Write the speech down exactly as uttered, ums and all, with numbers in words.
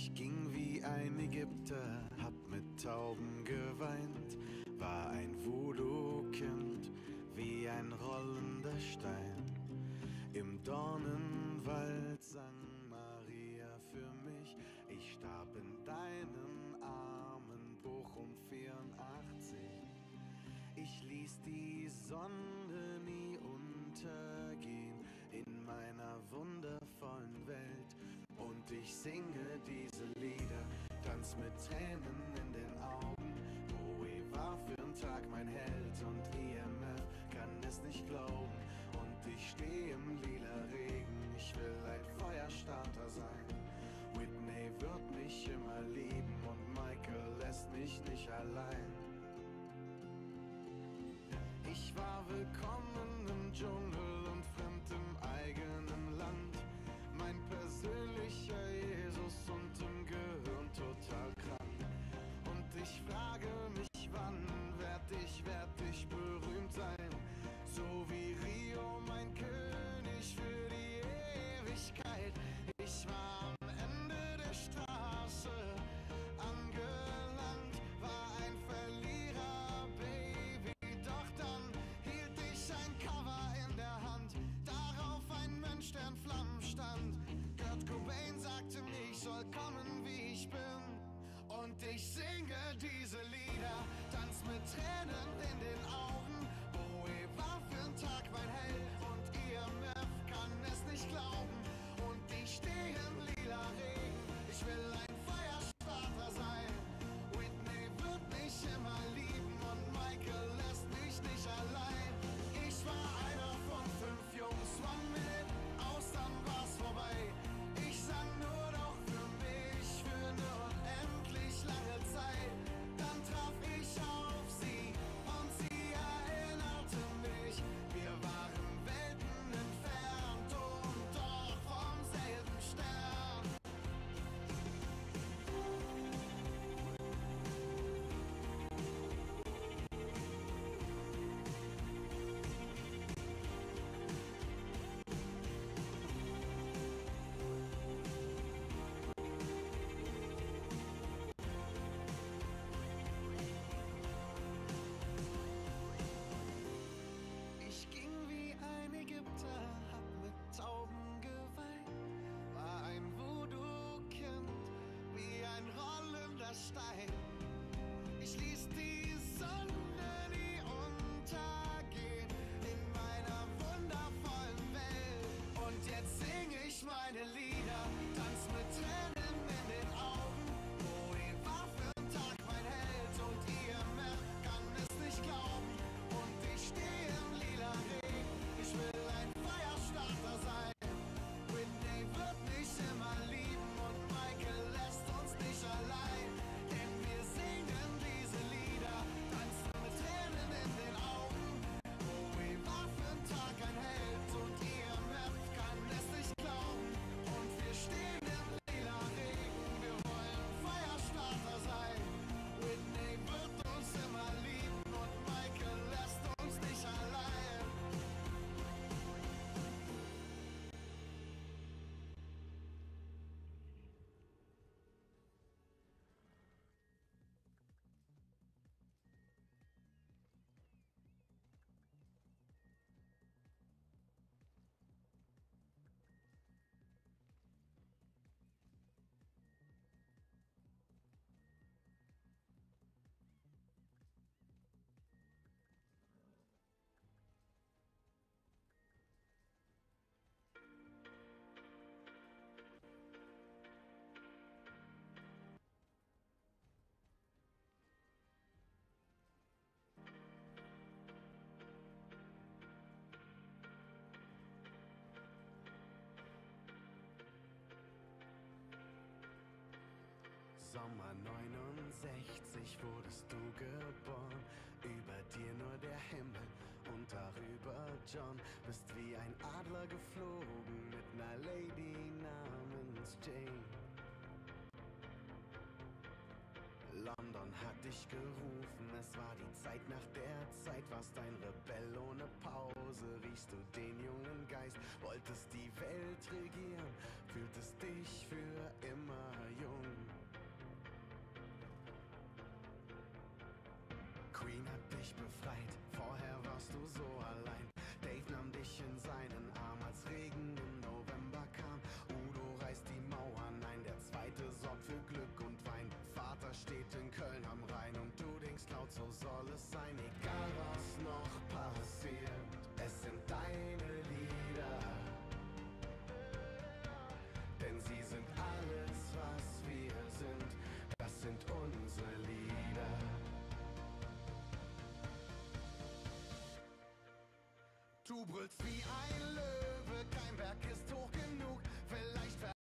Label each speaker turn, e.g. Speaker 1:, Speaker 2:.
Speaker 1: Ich ging wie ein Ägypter, hab mit Tauben geweint, war ein Voodoo-Kind, wie ein rollender Stein. Im Dornenwald sang Maria für mich, ich starb in deinen Armen, Bochum vierundachtzig. Ich ließ die Sonne nie untergehen in meiner wundervollen Welt. Und ich singe diese Lieder, tanz mit Tränen in den Augen. Bowie war für'n Tag mein Held und E M F kann es nicht glauben. Und ich steh im lila Regen, ich will ein Feuerstarter sein. Whitney wird mich immer lieben und Michael lässt mich nicht allein. Ich war willkommen im Dschungel und fremd im eigenen Land. Mein persönlicher Jesus und im Gehirn total krank. Und ich frage mich, wann werd ich, werd ich berühmt sein? So wie Rio, mein König für die Ewigkeit. Ich war am Ende der Straße angelangt, war ein Verlierer, Baby. Doch dann hielt ich ein Cover in der Hand, darauf ein Mensch, der in Flammen stand. Kurt Cobain sagte mir, ich soll kommen, wie ich bin. Und ich singe diese Lieder, tanz mit Tränen in den Augen. Bowie war für'n Tag mein Held und E M F kann es nicht glauben. Und ich stehe im lila Regen, ich will ein Feuerstarter sein. Whitney wird mich immer lieben und Michael lässt mich nicht allein. Ich war einer von fünf Jungs, one minute aus, dann war's vorbei. Ich sang nur noch für mich, für eine unendlich lange Zeit. Dann traf ich auf sie und sie erinnerte mich. Wir waren Welten entfernt und doch vom selben Stern. Ich ging wie ein Ägypter, hab mit Tauben geweint, war ein Voodoo-Kind, wie ein rollender Stein. Ich ließ die Sonne nie untergehen in meiner wundervollen Welt. Und jetzt sing ich meine Lieder, tanz mit Tränen in den Augen. Bowie war für'n Tag mein Held und E M F kann es nicht glauben. Und ich stehe im lila Regen, ich will ein Feuerstarter sein. Whitney wird mich immer lieben und Michael lässt uns nicht allein. Denn wir singen diese Lieder, tanzen mit Tränen in den Augen. Bowie war für'n Tag ein Held und E M F kann es nicht glauben. Und wir stehen im lila Regen, wir wollen Feuerstarter sein. Whitney wird uns immer lieben und Michael lässt uns nicht allein. Sommer neunundsechzig wurdest du geboren, über dir nur der Himmel und darüber John. Bist wie ein Adler geflogen mit ner Lady namens Jane. London hat dich gerufen, es war die Zeit nach der Zeit, warst ein Rebell ohne Pause, riechst du den jungen Geist, wolltest die Welt regieren, fühltest dich für immer jung. Queen hat dich befreit, vorher warst du so allein. Dave nahm dich in seinen Arm, als Regen im November kam. Udo reißt die Mauern ein, der zweite sorgt für Glück und Wein. Vater steht in Köln am Rhein und du denkst laut, so soll es sein. Egal was noch passiert, es sind deine Lieder. Denn sie sind alles, was wir sind, das sind unsere Lieder. Du brüllst wie ein Löwe, kein Berg ist hoch genug, vielleicht